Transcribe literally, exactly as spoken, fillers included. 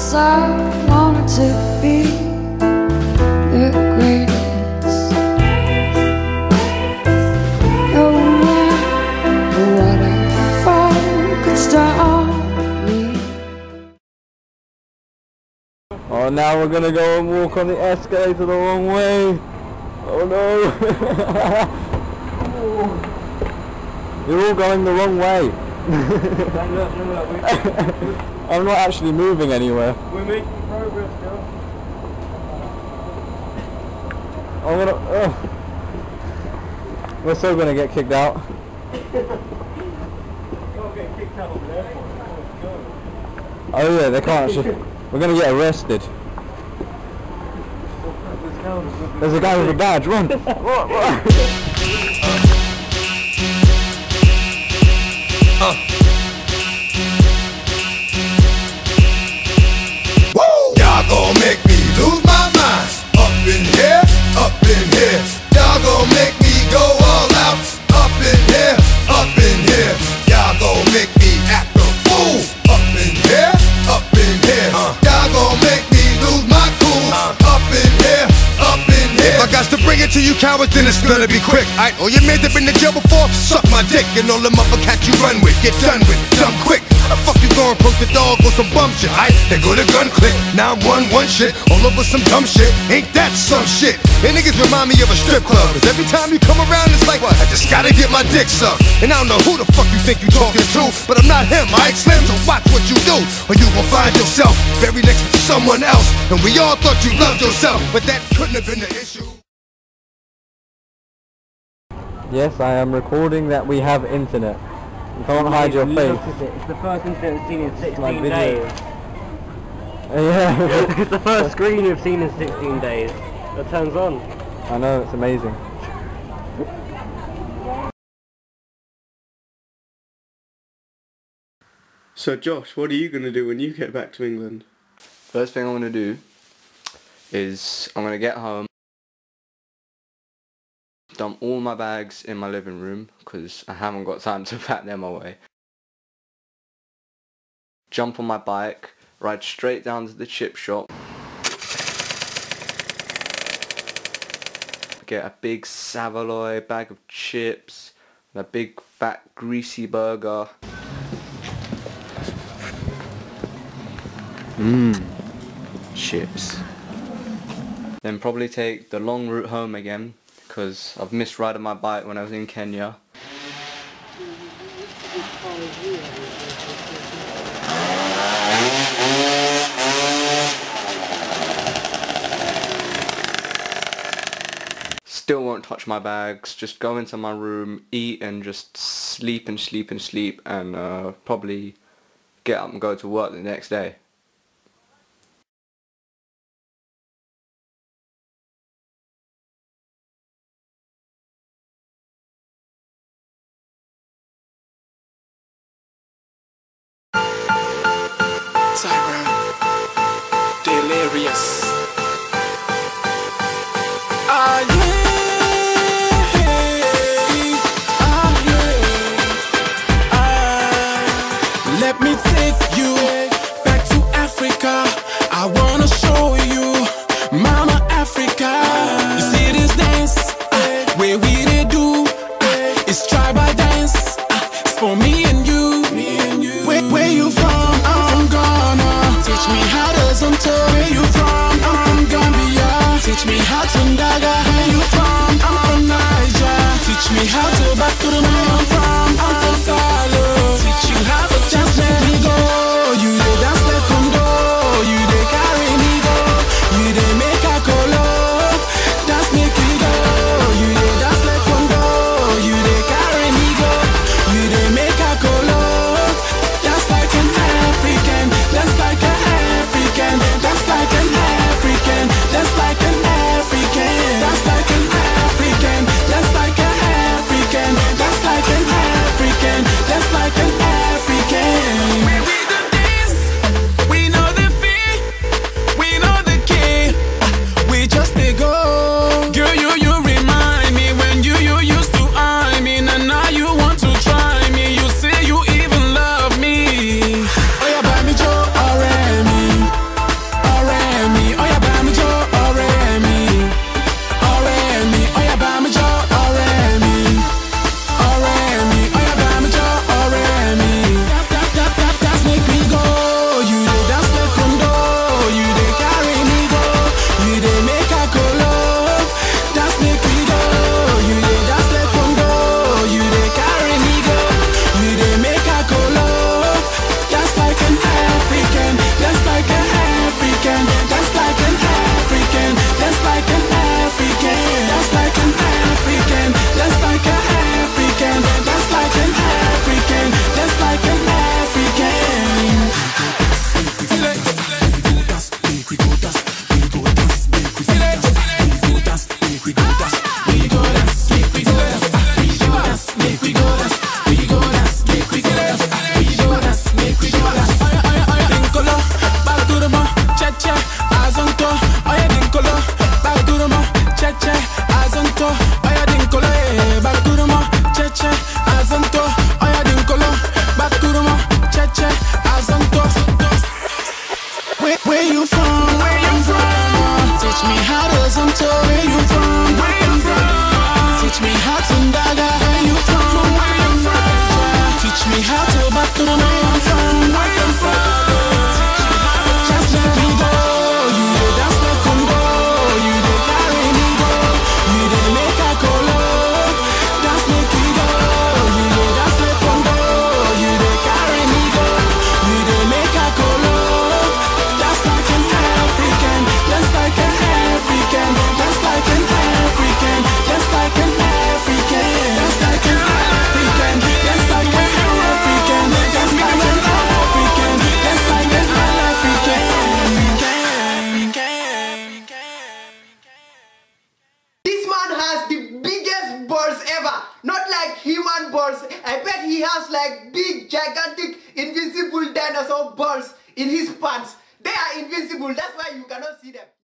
Yes, I wanted to be the greatest. No matter what I fall could stop me. Oh, now we're gonna go and walk on the escalator the wrong way. Oh no! You're all going the wrong way. I'm not actually moving anywhere. We're making progress, girl. I'm gonna. Uh, we're still gonna get kicked out. Can't get kicked out of the airport. Oh yeah, they can't actually. We're gonna get arrested. There's a guy with a badge. Run! Run, run. Uh. Woo! Y'all gon' make me lose my mind. Up in here, up in here. Y'all gon' make me go all out. Up in here, up in here. Y'all gon' make me act a fool. Up in here, up in here. Uh. Y'all gon' make me lose my cool. Uh. Up in here, up in here. If I got to bring it to you cowards, then it's gonna be quick. Aight, all your men that been to jail before, suck my dick. And all them other cats you run with, get done with, dumb quick. How the fuck you gon' approach the dog with some bum shit? Aight, they go to gun click. Now I'm one one shit, all over some dumb shit. Ain't that some shit? And niggas remind me of a strip club. Cause every time you come around, it's like, what? I just gotta get my dick sucked. And I don't know who the fuck you think you talking to, but I'm not him, Aight Slim, so watch what you do, or you gon' find yourself very next to someone else. And we all thought you loved yourself, but that couldn't have been the issue. Yes, I am recording that we have internet. You can't hide your face. It's the first internet we've seen in sixteen My video. days. Yeah. It's the first screen we've seen in sixteen days. That turns on. I know, it's amazing. So Josh, what are you going to do when you get back to England? First thing I'm going to do is I'm going to get home, dump all my bags in my living room because I haven't got time to pack them away. Jump on my bike, ride straight down to the chip shop, get a big Savoy bag of chips, and a big fat greasy burger. Mmm, chips. Then probably take the long route home again because I've missed riding my bike when I was in Kenya. Still won't touch my bags, just go into my room, eat and just sleep and sleep and sleep and uh, probably get up and go to work the next day. Tyrone, delirious. Ah yeah, ah yeah, ah. Let me take you back to has the biggest balls ever. Not like human balls. I bet he has like big, gigantic, invincible dinosaur balls in his pants. They are invincible. That's why you cannot see them.